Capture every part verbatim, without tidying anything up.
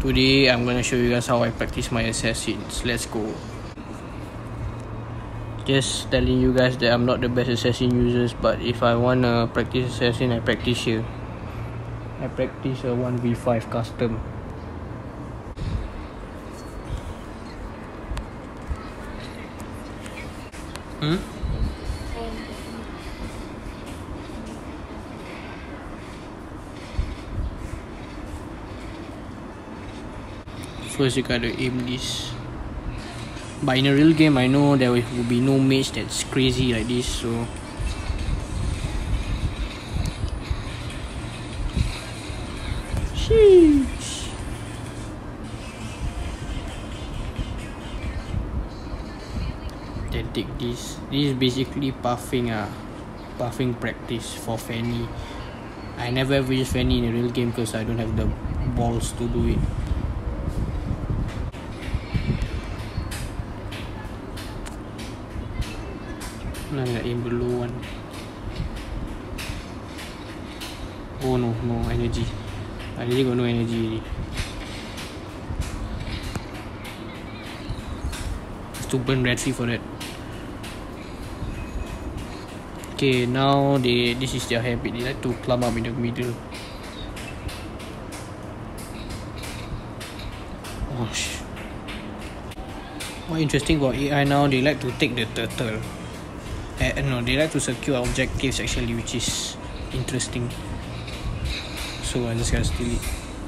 Today I'm gonna show you guys how I practice my assassins. Let's go. Just telling you guys that I'm not the best assassin users, but if I wanna practice assassin, I practice here. I practice a one v five custom. Hmm? First you gotta aim this. But in a real game, I know there will be no mage that's crazy like this, so sheesh. Then take this. This is basically buffing ah, buffing practice for Fanny. I never ever use Fanny in a real game because I don't have the balls to do it. I'm gonna aim below one. Oh no, no energy. I really got no energy already. Have to burn Ratri for that. Okay, now they this is their habit. They like to climb up in the middle. Oh sh. What interesting about A I now, they like to take the turtle. Uh, no, they like to secure objectives actually, which is interesting. So I just gotta steal it.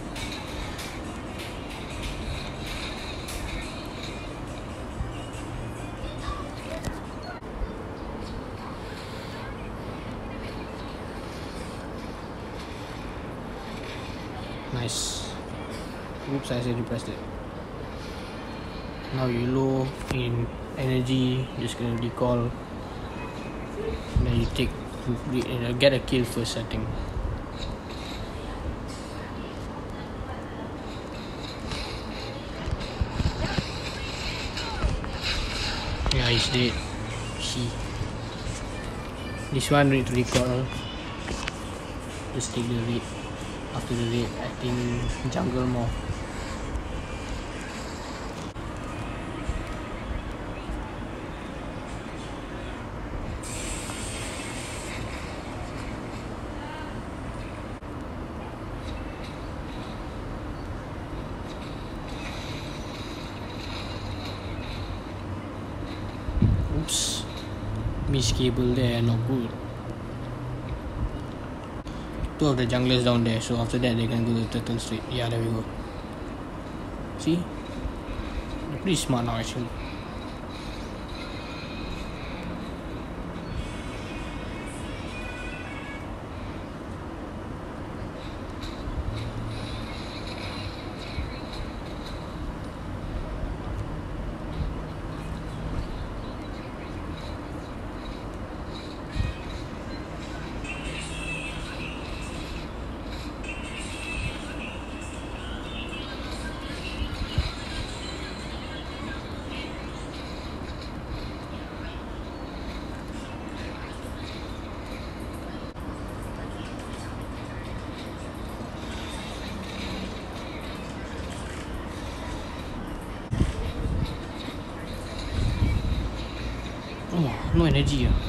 Nice. Oops, I accidentally pressed it. Now you low in energy, just gonna recall. Then you take, uh, get a kill first, I think. Yeah, he's dead. She. This one need to recall. Just take the raid. After the raid, I think jungle more. Oops, miss cable there, not good. Two of the junglers down there, so after that they can go to the turtle straight. Yeah, there we go. See? They're pretty smart now actually. Oh, no energy ah.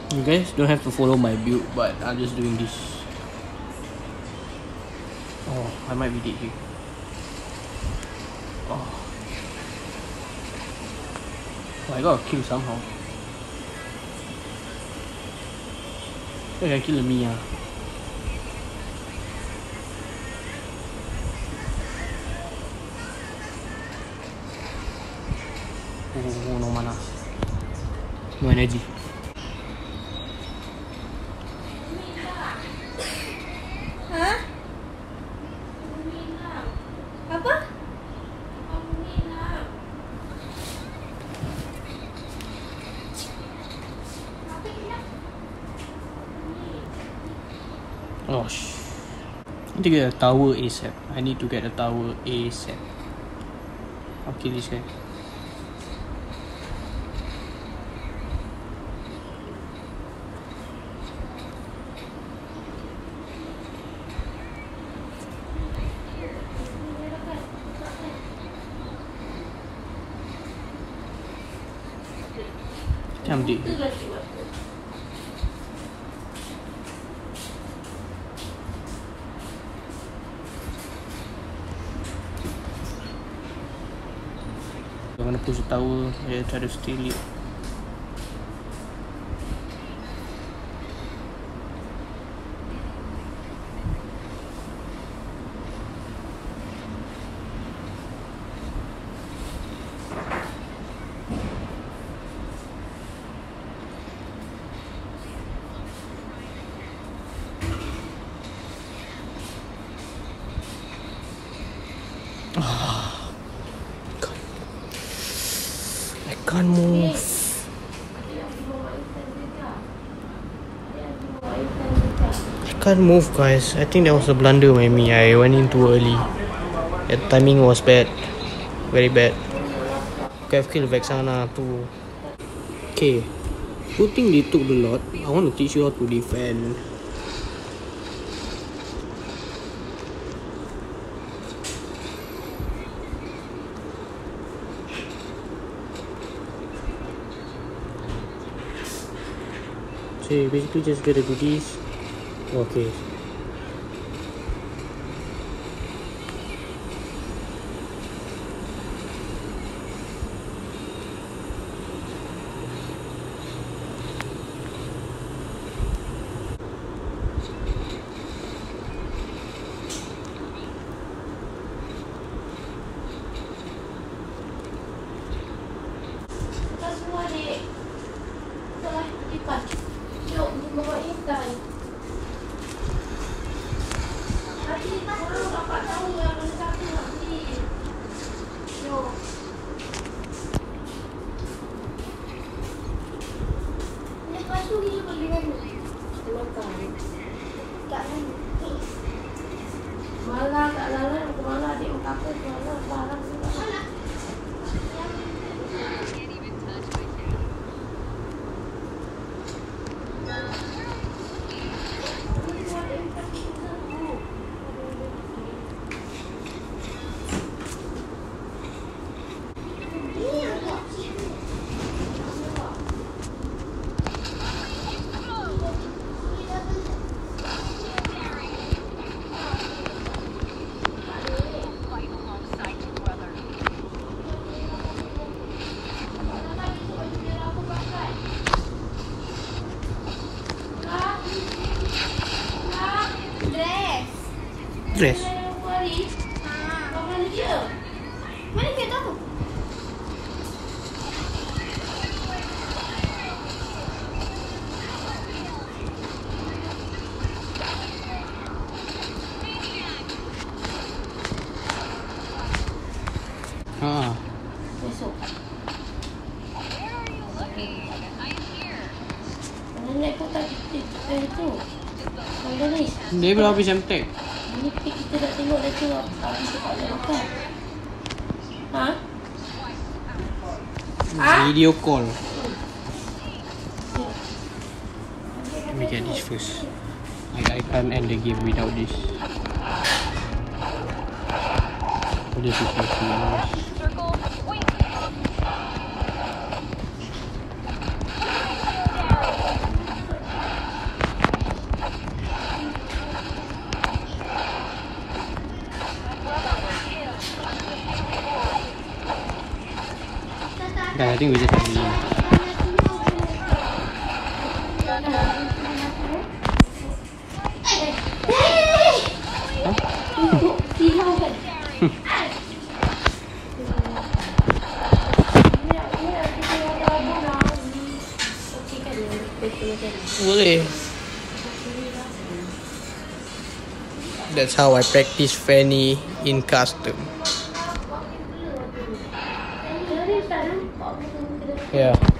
You guys don't have to follow my build, but I'm just doing this. Oh, I might be dead here. Oh. Oh, I got a kill somehow. I can kill me, ah. Oh, no mana. No energy. Hah? Apa? Oh, sh. I need to get a tower ASAP. I need to get a tower ASAP. I'll kill this guy. I'm dead. I'm gonna push the tower and try to steal it. I can't move. I can't move, guys. I think that was a blunder by me. I went in too early. The timing was bad. Very bad. Okay, I've killed Vexana too. Okay. Good thing they took the lot. I want to teach you how to defend. So you basically just gotta do this. Okay. Malah tak lalan ke mana adik aku malah barang mana. Dress. Mana dia? Mana dia tahu? Ah. Besok. Mana aku tak itu? Mana ni? Dia belum habis M-Tech. Ini kita dah tengok dah tu habis cepat dah makan. Ha? Video call. Let me get this first. I, I can't end the game without this. This is actually nice. Guys, I think we just have to leave. Boleh. That's how I practice Fanny in custom. Yeah.